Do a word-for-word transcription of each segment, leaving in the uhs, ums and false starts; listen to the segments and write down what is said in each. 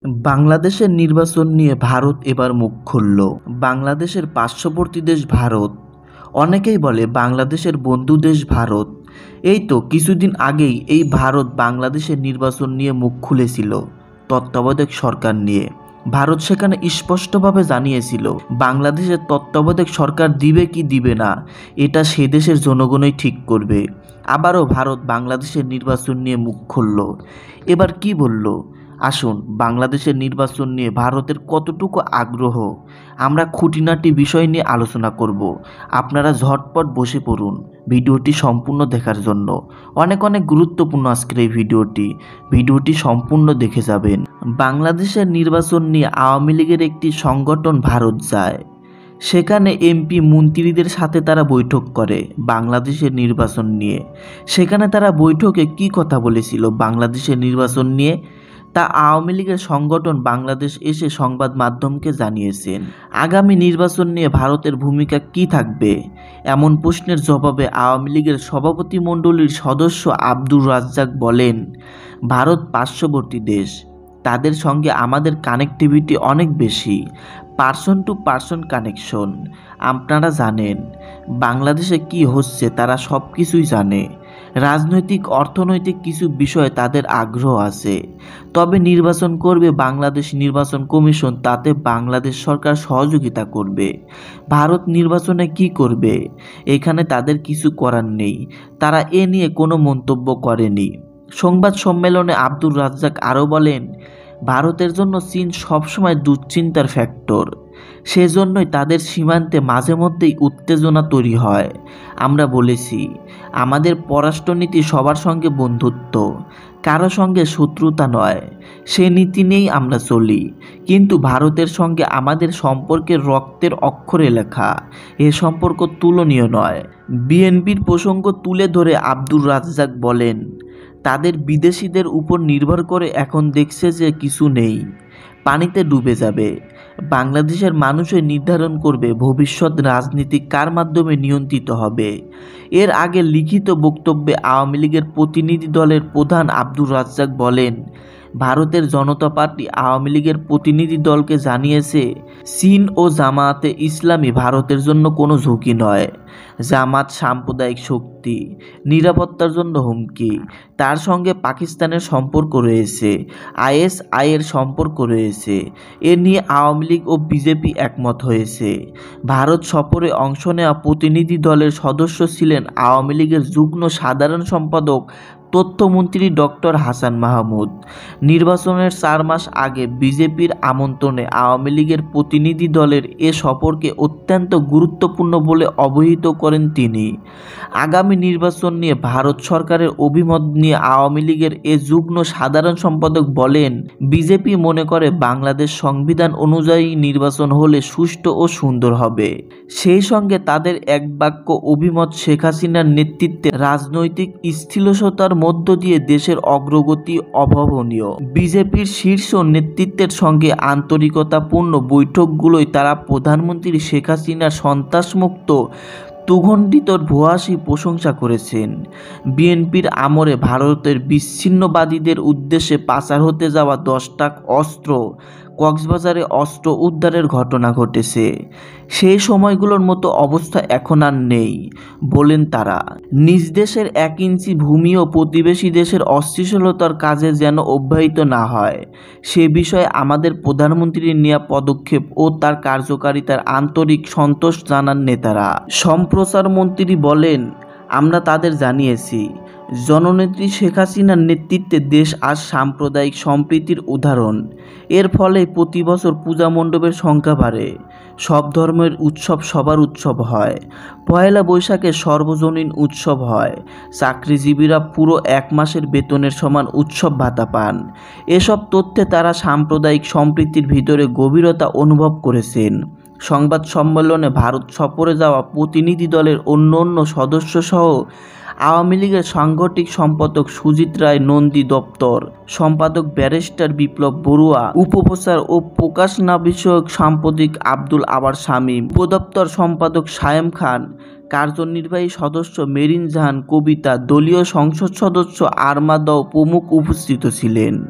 বাংলাদেশের নির্বাচন নিয়ে ভারত এবার মুখ খুলল। বাংলাদেশের পার্শ্ববর্তী দেশ ভারত। অনেকেই বলে বাংলাদেশের বন্ধু দেশ ভারত। এই তো কিছুদিন আগেই এই ভারত বাংলাদেশের নির্বাচন নিয়ে মুখ খুলেছিল তত্ত্বাবধায়ক সরকার নিয়ে। ভারত সেখানে স্পষ্টভাবে জানিয়েছিল বাংলাদেশের তত্ত্বাবধায়ক সরকার দিবে কি দিবে না এটা সে দেশের জনগণই ঠিক করবে। আবারও ভারত বাংলাদেশের নির্বাচন নিয়ে মুখ খুলল। এবার কি বলল আসুন বাংলাদেশের নির্বাচন নিয়ে ভারতের কতটুকু আগ্রহ আমরা খুঁটিনাটি বিষয় নিয়ে আলোচনা করব। আপনারা ঝটপট বসে পড়ুন ভিডিওটি সম্পূর্ণ দেখার জন্য। অনেক অনেক গুরুত্বপূর্ণ আজকের এই ভিডিওটি ভিডিওটি সম্পূর্ণ দেখে যাবেন। বাংলাদেশের নির্বাচন নিয়ে আওয়ামী লীগের একটি সংগঠন ভারত যায়। সেখানে এমপি মন্ত্রীদের সাথে তারা বৈঠক করে বাংলাদেশের নির্বাচন নিয়ে। সেখানে তারা বৈঠকে কি কথা বলেছিল বাংলাদেশের নির্বাচন নিয়ে তা আওয়ামী লীগের সংগঠন বাংলাদেশ এসে সংবাদ মাধ্যমকে জানিয়েছেন। আগামী নির্বাচন নিয়ে ভারতের ভূমিকা কি থাকবে এমন প্রশ্নের জবাবে আওয়ামী লীগের সভাপতিমণ্ডলীর সদস্য আব্দুর রাজ্জাক বলেন, ভারত পার্শ্ববর্তী দেশ, তাদের সঙ্গে আমাদের কানেক্টিভিটি অনেক বেশি, পার্সন টু পার্সন কানেকশন। আপনারা জানেন বাংলাদেশে কি হচ্ছে, তারা সব কিছুই জানে। রাজনৈতিক অর্থনৈতিক কিছু বিষয়ে তাদের আগ্রহ আছে। তবে নির্বাচন করবে বাংলাদেশ নির্বাচন কমিশন, তাতে বাংলাদেশ সরকার সহযোগিতা করবে। ভারত নির্বাচনে কি করবে এখানে তাদের কিছু করার নেই। তারা এ নিয়ে কোনো মন্তব্য করেনি। সংবাদ সম্মেলনে আব্দুর রাজ্জাক আরও বলেন, ভারতের জন্য চীন সবসময় দুশ্চিন্তার ফ্যাক্টর। সেজন্যই তাদের সীমান্তে মাঝে মধ্যেই উত্তেজনা তৈরি হয়। আমরা বলেছি আমাদের পররাষ্ট্রনীতি সবার সঙ্গে বন্ধুত্ব, কারো সঙ্গে শত্রুতা নয়। সে নীতি নিয়েই আমরা চলি। কিন্তু ভারতের সঙ্গে আমাদের সম্পর্কের রক্তের অক্ষরে লেখা। এ সম্পর্ক তুলনীয় নয়। বিএনপির প্রসঙ্গ তুলে ধরে আব্দুর রাজ্জাক বলেন, তাদের বিদেশিদের উপর নির্ভর করে এখন দেখছে যে কিছু নেই, পানিতে ডুবে যাবে। বাংলাদেশের মানুষই নির্ধারণ করবে ভবিষ্যৎ রাজনীতি কার মাধ্যমে নিয়ন্ত্রিত হবে। এর আগে লিখিত বক্তব্যে আওয়ামী লীগের প্রতিনিধি দলের প্রধান আব্দুর রাজ্জাক বলেন, ভারতের জনতা পার্টি আওয়ামী লীগের প্রতিনিধি দলকে জানিয়েছে চীন ও জামায়াতে ইসলামী ভারতের জন্য কোনো ঝুঁকি নয়। জামাত সাম্প্রদায়িক শক্তি, নিরাপত্তার জন্য হুমকি। তার সঙ্গে পাকিস্তানের সম্পর্ক রয়েছে, আইএসআইয়ের সম্পর্ক রয়েছে। এ নিয়ে আওয়ামী লীগ ও বিজেপি একমত হয়েছে। ভারত সফরে অংশ নেওয়া প্রতিনিধি দলের সদস্য ছিলেন আওয়ামী লীগের যুগ্ম সাধারণ সম্পাদক তথ্যমন্ত্রী ডক্টর হাসান মাহমুদ। নির্বাচনের চার মাস আগে বিজেপির আমন্ত্রণে আওয়ামী লীগের প্রতিনিধি দলের এ সফরকে অত্যন্ত গুরুত্বপূর্ণ বলে অবহিত করেন তিনি। আগামী নির্বাচন নিয়ে ভারত সরকারের অভিমত নিয়ে আওয়ামী লীগের এ যুগ্ম সাধারণ সম্পাদক বলেন, বিজেপি মনে করে বাংলাদেশ সংবিধান অনুযায়ী নির্বাচন হলে সুষ্ঠু ও সুন্দর হবে। সেই সঙ্গে তাদের এক বাক্য অভিমত শেখ হাসিনার নেতৃত্বে রাজনৈতিক স্থিতিশীলতার মধ্য দিয়ে দেশের অগ্রগতি অভাবনীয়। বিজেপির শীর্ষ নেতৃত্বের সঙ্গে আন্তরিকতাপূর্ণ বৈঠকগুলোয় তারা প্রধানমন্ত্রী শেখ হাসিনার সন্ত্রাসমুক্ত তুঘণ্ডিত ভূয়সী প্রশংসা করেছেন। বিএনপির আমলে ভারতের বিচ্ছিন্নবাদীদের উদ্দেশ্যে পাচার হতে যাওয়া দশটা অস্ত্র কক্সবাজারে অস্ত্র উদ্ধারের ঘটনা ঘটেছে। সেই সময়গুলোর মতো অবস্থা এখন আর নেই বলেন তারা। নিজ দেশের এক ইঞ্চি ভূমিও প্রতিবেশী দেশের অস্থিতিশীলতার কাজে যেন অব্যাহত না হয়, সে বিষয়ে আমাদের প্রধানমন্ত্রীর নেওয়া পদক্ষেপ ও তার কার্যকারিতার আন্তরিক সন্তোষ জানান নেতারা। সম্প্রচার মন্ত্রী বলেন, আমরা তাদের জানিয়েছি জননেত্রী শেখ হাসিনার নেতৃত্বে দেশ আজ সাম্প্রদায়িক সম্প্রীতির উদাহরণ। এর ফলে প্রতি বছর পূজা মণ্ডপের সংখ্যা বাড়ে, সব ধর্মের উৎসব সবার উৎসব হয়, পয়লা বৈশাখে সর্বজনীন উৎসব হয়, চাকরিজীবীরা পুরো এক মাসের বেতনের সমান উৎসব ভাতা পান। এসব তথ্যে তারা সাম্প্রদায়িক সম্প্রীতির ভিতরে গভীরতা অনুভব করেছেন। সংবাদ সম্মেলনে ভারত সফরে যাওয়া প্রতিনিধি দলের অন্য অন্য সদস্যসহ আওয়ামী লীগের সাংগঠনিক সম্পাদক সুজিত রায় নন্দী, দপ্তর সম্পাদক ব্যারিস্টার বিপ্লব বড়ুয়া, উপপ্রচার ও প্রকাশনা বিষয়ক সাংবাদিক আব্দুল আবার শামীম, উপদপ্তর সম্পাদক সায়েম খান, কার্যনির্বাহী সদস্য মেরিন জাহান কবিতা, দলীয় সংসদ সদস্য আরমা দাও প্রমুখ উপস্থিত ছিলেন।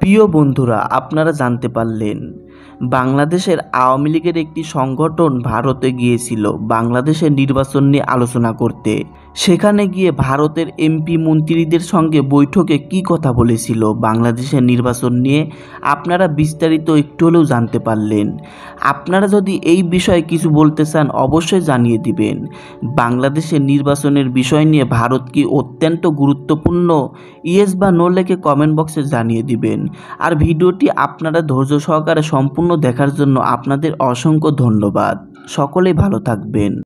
প্রিয় বন্ধুরা, আপনারা জানতে পারলেন বাংলাদেশের আওয়ামী লীগের একটি সংগঠন ভারতে গিয়েছিল বাংলাদেশের নির্বাচন নিয়ে আলোচনা করতে। সেখানে গিয়ে ভারতের এমপি মন্ত্রীদের সঙ্গে বৈঠকে কি কথা বলেছিল বাংলাদেশের নির্বাচন নিয়ে আপনারা বিস্তারিত একটু হলেও জানতে পারলেন। আপনারা যদি এই বিষয়ে কিছু বলতে চান অবশ্যই জানিয়ে দিবেন। বাংলাদেশের নির্বাচনের বিষয় নিয়ে ভারত কি অত্যন্ত গুরুত্বপূর্ণ? ইয়েস বা নো লেখে কমেন্ট বক্সে জানিয়ে দিবেন। আর ভিডিওটি আপনারা ধৈর্য সহকারে সম্পূর্ণ দেখার জন্য আপনাদের অসংখ্য ধন্যবাদ। সকলেই ভালো থাকবেন।